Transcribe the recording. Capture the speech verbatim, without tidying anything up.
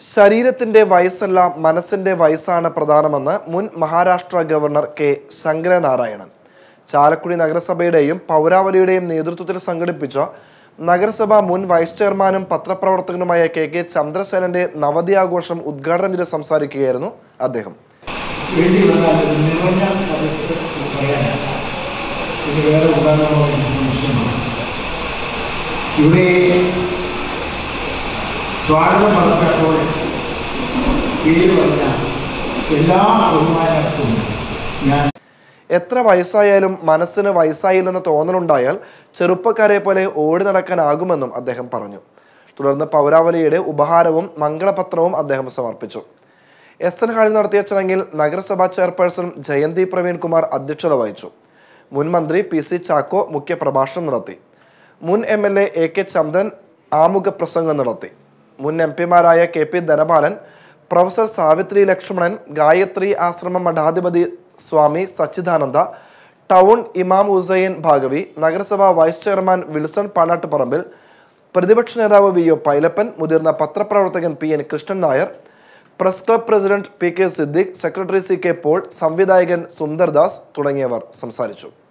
ശരീരത്തിന്റെ വയസ്സല്ല മനസ്സിന്റെ വയസ്സാണ് പ്രധാനമെന്ന് മുൻ മഹാരാഷ്ട്ര ഗവർണർ കെ ശങ്കരനാരായണൻ. ചാലക്കുടി നഗരസഭയുടെയും പൗരാവലിയുടെയും നേതൃത്വത്തിൽ സംഘടിപ്പിച്ച നഗരസഭ മുൻ വൈസ് ചെയർമാനും പത്രപ്രവർത്തകനുമായ കെ കെ ചന്ദ്രസേനന്റെ നവതി ആഘോഷം ഉദ്ഘാടനം ചെയ്ത് സംസാരിക്കുകയായിരുന്നു അദ്ദേഹം. സ്വാഗതം പറഞ്ഞപ്പോൾ പേര് പറഞ്ഞ എല്ലാ ബഹുമാനർക്കും ഞാൻ എത്ര വയസ്സായാലും മനസ്സിന് വയസ്സായില്ലെന്ന് തോന്നലുണ്ടായാൽ ചെറുപ്പക്കാരെ പോലെ ഓടി നടക്കാനാകുമെന്നും അദ്ദേഹം പറഞ്ഞു. തുടർന്ന് പൗരാവലിയുടെ ഉപഹാരവും മംഗളപത്രവും അദ്ദേഹം സമർപ്പിച്ചു. എസ് എൻ ഹാളിൽ നടത്തിയ ചടങ്ങിൽ നഗരസഭാ ചെയർപേഴ്സൺ ജയന്തി പ്രവീൺ കുമാർ അധ്യക്ഷത വഹിച്ചു. മുൻ മന്ത്രി പി സി ചാക്കോ മുഖ്യപ്രഭാഷണം നടത്തി. മുൻ M L A A K Chandran ആമുഖ പ്രസംഗം നടത്തി. മുൻ എം പിമാരായ K P Dhanapalan, professor Savithri Lakshmanan, Gayathri Ashram മഠാധിപതി സ്വാമി സച്ചിദാനന്ദ, ടൗൺ ഇമാം ഹുസൈൻ ഭാഗവി, നഗരസഭാ വൈസ് ചെയർമാൻ വിൽസൺ പാണാട്ടുപറമ്പിൽ, പ്രതിപക്ഷ നേതാവ് വി ഒ പൈലപ്പൻ, മുതിർന്ന പത്രപ്രവർത്തകൻ P N Krishnan Nair, press club president P K Siddique, secretary C K Paul, സംവിധായകൻ സുന്ദർദാസ് തുടങ്ങിയവർ സംസാരിച്ചു.